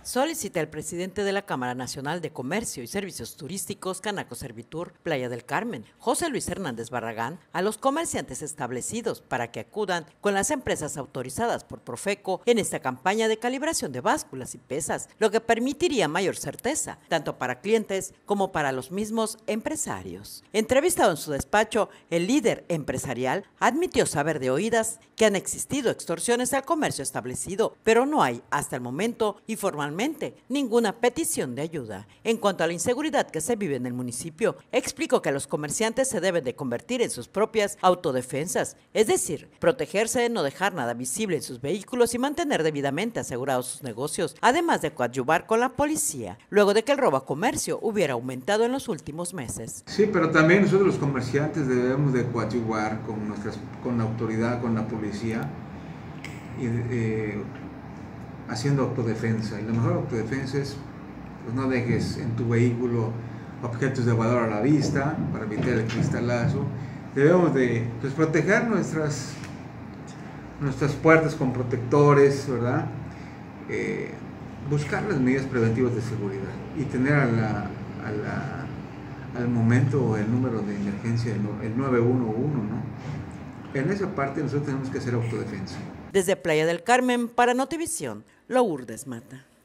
Solicita el presidente de la Cámara Nacional de Comercio y Servicios Turísticos, Canaco Servitur, Playa del Carmen, José Luis Hernández Barragán, a los comerciantes establecidos para que acudan con las empresas autorizadas por Profeco en esta campaña de calibración de básculas y pesas, lo que permitiría mayor certeza, tanto para clientes como para los mismos empresarios. Entrevistado en su despacho, el líder empresarial admitió saber de oídas que han existido extorsiones al comercio establecido, pero no hay, hasta el momento y formalmente, ninguna petición de ayuda. En cuanto a la inseguridad que se vive en el municipio, explicó que los comerciantes se deben de convertir en sus propias autodefensas, es decir, protegerse, no dejar nada visible en sus vehículos y mantener debidamente asegurados sus negocios, además de coadyuvar con la policía, luego de que el robo a comercio hubiera aumentado en los últimos meses. Sí, pero también nosotros los comerciantes debemos de coadyuvar con la autoridad, con la policía, haciendo autodefensa. Y la mejor autodefensa es, pues, no dejes en tu vehículo objetos de valor a la vista para evitar el cristalazo. Debemos de, pues, proteger nuestras puertas con protectores, ¿verdad? Buscar las medidas preventivas de seguridad y tener al momento el número de emergencia, el 911, ¿no? En esa parte nosotros tenemos que hacer autodefensa. Desde Playa del Carmen, para Notivisión, Lourdes Mata.